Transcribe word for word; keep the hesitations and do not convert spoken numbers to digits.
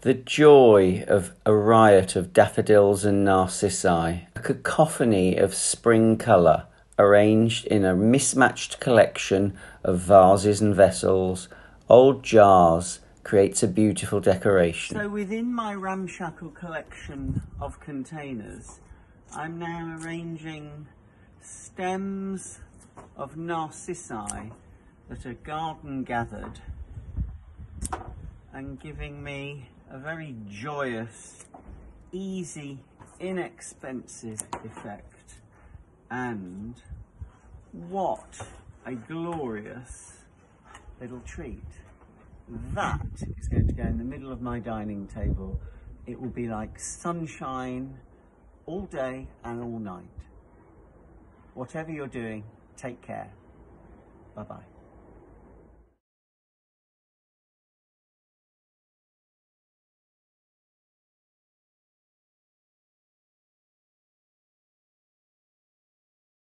The joy of a riot of daffodils and narcissi, a cacophony of spring colour arranged in a mismatched collection of vases and vessels, old jars, creates a beautiful decoration. So within my ramshackle collection of containers, I'm now arranging stems of narcissi that are garden gathered and giving me a very joyous, easy, inexpensive effect. And what a glorious little treat. That is going to go in the middle of my dining table. It will be like sunshine all day and all night. Whatever you're doing, take care. Bye-bye.